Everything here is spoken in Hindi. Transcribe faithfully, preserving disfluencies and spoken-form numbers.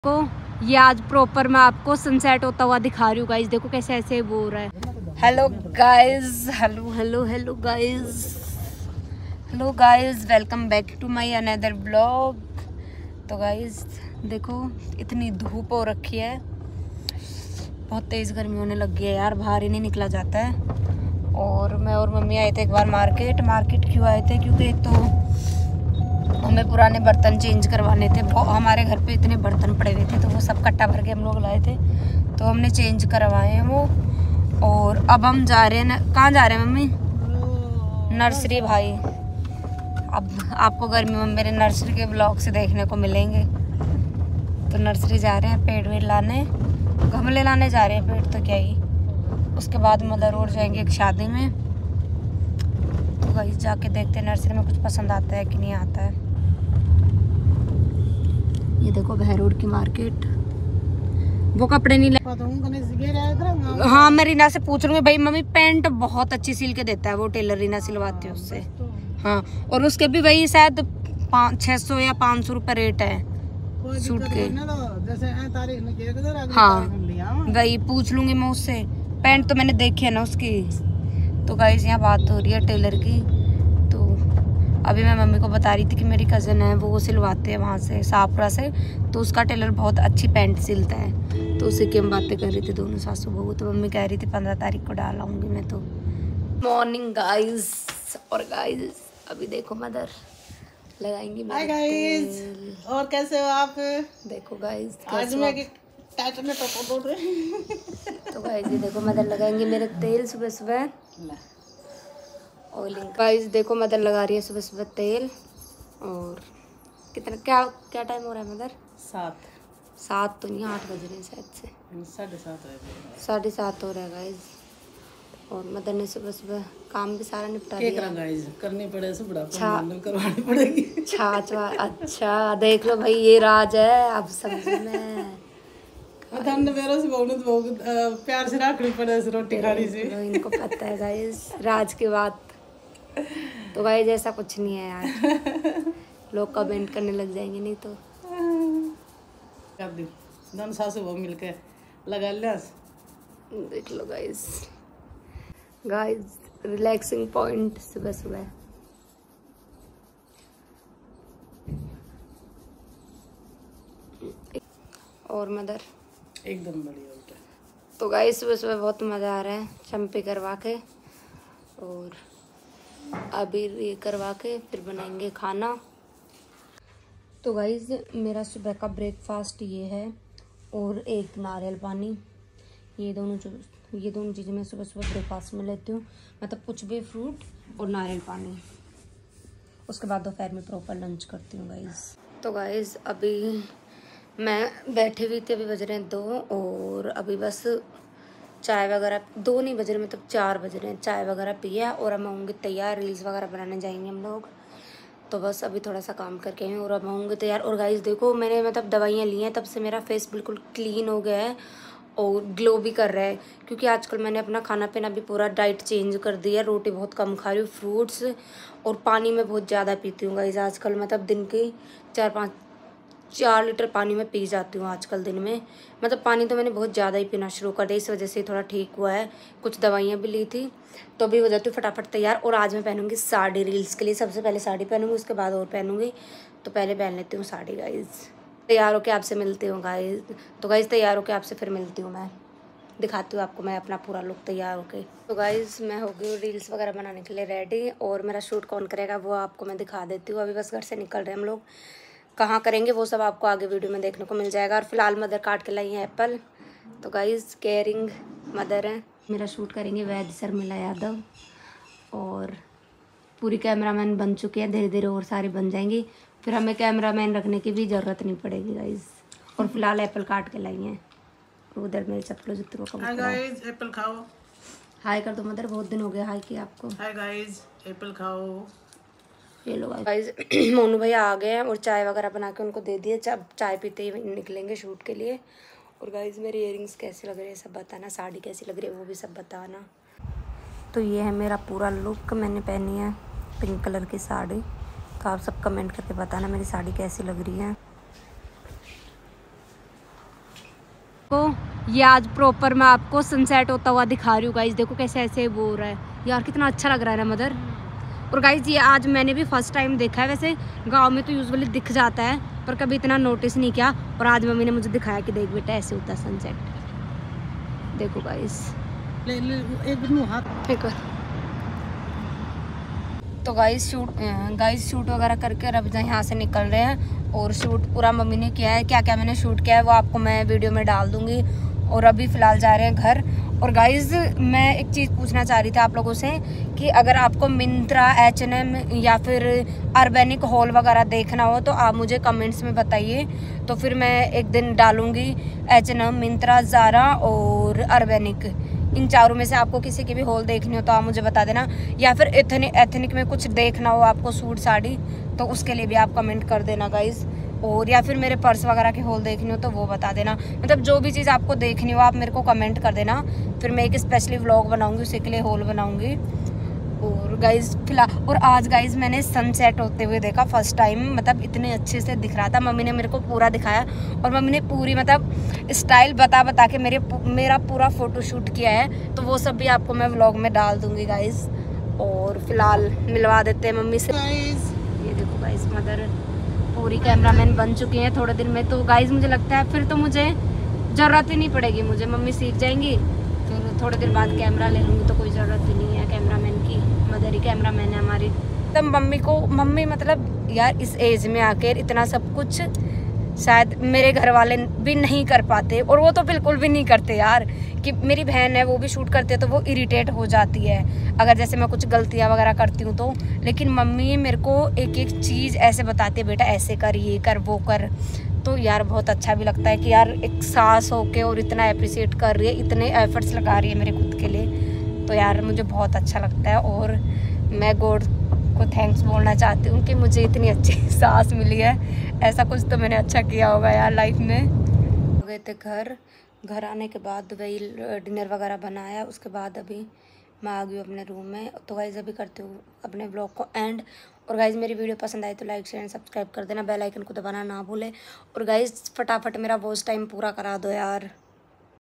को ये आज प्रॉपर मैं आपको सनसेट होता हुआ दिखा रही हूँ गाइस। देखो कैसे ऐसे वो हो रहा है। Hello guys, hello hello hello guys, hello guys, welcome back to my another blog. तो गाइस देखो इतनी धूप हो रखी है, बहुत तेज़ गर्मी होने लगी है यार, बाहर ही नहीं निकला जाता है। और मैं और मम्मी आए थे एक बार मार्केट। मार्केट क्यों आए थे? क्योंकि एक तो हमें पुराने बर्तन चेंज करवाने थे। हमारे घर पे इतने बर्तन पड़े हुए थे तो वो सब कट्टा भर के हम लोग लाए थे, तो हमने चेंज करवाए हैं वो। और अब हम जा रहे हैं, कहाँ जा रहे हैं मम्मी? नर्सरी भाई। अब आपको गर्मियों में मेरे नर्सरी के ब्लॉग से देखने को मिलेंगे। तो नर्सरी जा रहे हैं, पेड़ वेड़ लाने, गमले लाने जा रहे हैं, पेड़ तो क्या ही। उसके बाद मदर रोड जाएंगे एक शादी में। तो भाई जाके देखते हैं नर्सरी में कुछ पसंद आता है कि नहीं आता है। ये देखो भैर रोड की मार्केट। वो कपड़े नहीं ले। हाँ मैं रीना से पूछ लूंगी भाई। मम्मी पैंट बहुत अच्छी सिल के देता है वो टेलर, रीना सिलवाती है उससे। हाँ और उसके भी वही शायद पाँच छः सौ या पाँच सौ रुपये रेट है सूट के। हाँ वही पूछ लूंगी मैं उससे। पैंट तो मैंने देखी है ना उसकी। तो गाइस यहाँ बात हो रही है टेलर की। तो अभी मैं मम्मी को बता रही थी कि मेरी कज़न है वो सिलवाते हैं वहाँ से शाहपुरा से, तो उसका टेलर बहुत अच्छी पैंट सिलता है। तो उसी की हम बातें कर रही थी दोनों सासू बहू। तो मम्मी कह रही थी पंद्रह तारीख को डाल आऊँगी मैं। तो मॉर्निंग गाइस। और गाइस अभी देखो मदर लगाएंगी मेरे तेल। और कैसे हो आप? देखो गाइस आज मैं में तो गाइस ये देखो मदर लगाएंगे मेरे तेल सुबह सुबह ऑयलिंग। गाइस देखो मदर लगा रही है सुबह सुबह तेल। और कितना क्या क्या टाइम हो रहा है मदर? सात सात तो नहीं, आठ बज रहे हैं शायद से। साढ़े सात हो साढ़े सात हो रहा है गाइस। और मदर ने सुबह सुबह काम भी सारा निपटा दिया गाइस। करनी पड़े सुबह करवानी पड़ेगी छाछ। अच्छा देख लो भाई, ये राज है अब समझ में। प्यार से रखनी पड़े रोटी खाने से। इनको पता है गाइस राज की बात। तो गाइस ऐसा कुछ नहीं है यार, लोग कमेंट करने लग जाएंगे नहीं तो। कर दी दोनों सासू बहू मिलके लगा लिया। देख लो गाइस, गाइस रिलैक्सिंग पॉइंट सुबह सुबह। और मदर एकदम बढ़िया होता है। तो गाइस सुबह सुबह बहुत मज़ा आ रहा है चंपी करवा के। और अभी ये करवा के फिर बनाएंगे खाना। तो गाइस मेरा सुबह का ब्रेकफास्ट ये है और एक नारियल पानी। ये दोनों जो ये दोनों चीज़ें मैं सुबह सुबह ब्रेकफास्ट में लेती हूँ, मतलब कुछ भी फ्रूट और नारियल पानी। उसके बाद दोपहर में प्रॉपर लंच करती हूँ गाइस। तो गाइस अभी मैं बैठी हुई थी, अभी बज रहे हैं दो। और अभी बस चाय वगैरह, दो नहीं बज रहे मतलब चार बज रहे हैं, चाय वगैरह पिया और अब मैं होंगी तैयार, रील्स वगैरह बनाने जाएंगे हम लोग। तो बस अभी थोड़ा सा काम करके हैं और अब मैं होंगी तैयार। और गाइस देखो मैंने मतलब दवाइयाँ ली हैं, तब से मेरा फेस बिल्कुल क्लीन हो गया है और ग्लो भी कर रहा है। क्योंकि आजकल मैंने अपना खाना पीना भी पूरा डाइट चेंज कर दिया, रोटी बहुत कम खा रही हूँ, फ्रूट्स और पानी में बहुत ज़्यादा पीती हूँ गाइस आजकल। मतलब दिन की चार पाँच चार लीटर पानी में पी जाती हूँ आजकल दिन में। मतलब पानी तो मैंने बहुत ज़्यादा ही पीना शुरू कर दिया, इस वजह से थोड़ा ठीक हुआ है। कुछ दवाइयाँ भी ली थी। तो अभी हो जाती हूँ फटाफट तैयार। और आज मैं पहनूंगी साड़ी रील्स के लिए। सबसे पहले साड़ी पहनूंगी, उसके बाद और पहनूंगी। तो पहले पहन लेती हूँ साड़ी गाइस। तैयार होकर आपसे मिलती हूँ गाइस। तो गाइस तैयार होकर आपसे फिर मिलती हूँ, मैं दिखाती हूँ आपको मैं अपना पूरा लुक तैयार होके। तो गाइस मैं हो गई रील्स वगैरह बनाने के लिए रेडी। और मेरा शूट कौन करेगा वो आपको मैं दिखा देती हूँ। अभी बस घर से निकल रहे हैं हम लोग, कहाँ करेंगे वो सब आपको आगे वीडियो में देखने को मिल जाएगा। और फिलहाल मदर काट के लाई है एप्पल। तो गाइस केयरिंग मदर है। मेरा शूट करेंगे वैद्य शर्मिला यादव। और पूरी कैमरामैन बन चुकी है, धीरे धीरे और सारी बन जाएंगी, फिर हमें कैमरामैन रखने की भी ज़रूरत नहीं पड़ेगी गाइस। और फिलहाल एप्पल काट के लाई हैं। उधर मेरे चप्पलों जुत्तों का हाय गाइस एप्पल खाओ। हाय कर दो मदर, बहुत दिन हो गया हाय किया आपको। हाय गाइस एप्पल खाओ। ये लो गाइस मोनू भैया आ गए हैं और चाय वगैरह बना के उनको दे दिए। जब चाय पीते ही निकलेंगे शूट के लिए। और गाइस मेरे इयररिंग्स कैसे लग रहे हैं सब बताना, साड़ी कैसी लग रही है वो भी सब बताना। तो ये है मेरा पूरा लुक, मैंने पहनी है पिंक कलर की साड़ी। तो आप सब कमेंट करके बताना मेरी साड़ी कैसी लग रही है। को ये आज प्रॉपर मैं आपको सनसेट होता हुआ दिखा रही हूँ गाइज। देखो कैसे ऐसे वो हो रहा है यार, कितना अच्छा लग रहा है ना मदर। और गाइज ये आज मैंने भी फर्स्ट टाइम देखा है। वैसे गांव में तो यूजुअली दिख जाता है पर कभी इतना नोटिस नहीं किया। और आज मम्मी ने मुझे दिखाया कि देख बेटा ऐसे होता है सनसेट। देखो गाइज ले, ले, एक हाथ एक बार। तो गाइस शूट गाइस शूट वगैरह करके अब यहाँ से निकल रहे हैं। और शूट पूरा मम्मी ने किया है, क्या क्या मैंने शूट किया है वो आपको मैं वीडियो में डाल दूंगी। और अभी फ़िलहाल जा रहे हैं घर। और गाइस मैं एक चीज़ पूछना चाह रही थी आप लोगों से कि अगर आपको मिंत्रा, एच एन एम या फिर अर्बेनिक हॉल वगैरह देखना हो तो आप मुझे कमेंट्स में बताइए। तो फिर मैं एक दिन डालूँगी H and M, Myntra, Zara और अर्बेनिक, इन चारों में से आपको किसी की भी हॉल देखनी हो तो आप मुझे बता देना। या फिर एथनिक एथनिक में कुछ देखना हो आपको सूट साड़ी तो उसके लिए भी आप कमेंट कर देना गाइज़। और या फिर मेरे पर्स वगैरह की हॉल देखनी हो तो वो बता देना। मतलब जो भी चीज़ आपको देखनी हो आप मेरे को कमेंट कर देना, फिर मैं एक स्पेशली व्लॉग बनाऊंगी, उसी के लिए हॉल बनाऊंगी। और गाइज़ फिलहाल और आज गाइज़ मैंने सनसेट होते हुए देखा फर्स्ट टाइम। मतलब इतने अच्छे से दिख रहा था, मम्मी ने मेरे को पूरा दिखाया और मम्मी ने पूरी मतलब स्टाइल बता बता के मेरे मेरा पूरा फ़ोटो शूट किया है। तो वो सब भी आपको मैं व्लॉग में डाल दूँगी गाइज़। और फिलहाल मिलवा देते हैं मम्मी से। ये देखो गाइज़ मदर पूरी कैमरामैन बन चुकी हैं थोड़े दिन में। तो गाइज़ मुझे लगता है फिर तो मुझे ज़रूरत ही नहीं पड़ेगी, मुझे मम्मी सीख जाएंगी। फिर थोड़े देर बाद कैमरा ले लूँगी तो कोई ज़रूरत ही नहीं है कैमरामैन की। मदर ही कैमरामैन है हमारी। तब मम्मी को मम्मी मतलब यार इस एज में आकर इतना सब कुछ शायद मेरे घर वाले भी नहीं कर पाते। और वो तो बिल्कुल भी नहीं करते यार। कि मेरी बहन है वो भी शूट करते हैं तो वो इरिटेट हो जाती है अगर जैसे मैं कुछ गलतियाँ वगैरह करती हूँ तो। लेकिन मम्मी मेरे को एक एक चीज़ ऐसे बताती है, बेटा ऐसे कर, ये कर, वो कर। तो यार बहुत अच्छा भी लगता है कि यार एक सास होके और इतना अप्रिशिएट कर रही है, इतने एफर्ट्स लगा रही है मेरे खुद के लिए। तो यार मुझे बहुत अच्छा लगता है। और मैं गॉड को थैंक्स बोलना चाहती हूँ कि मुझे इतनी अच्छी सास मिली है। ऐसा कुछ तो मैंने अच्छा किया होगा यार लाइफ में। हो गए थे घर। घर आने के बाद वही डिनर वगैरह बनाया, उसके बाद अभी मैं आ गई हूँ अपने रूम में। तो गाइज़ अभी करती हूँ अपने ब्लॉग को एंड। और गाइज़ मेरी वीडियो पसंद आई तो लाइक शेयर एंड सब्सक्राइब कर देना, बेल आइकन को दबाना ना भूले। और गाइज़ फटाफट मेरा वॉच टाइम पूरा करा दो यार।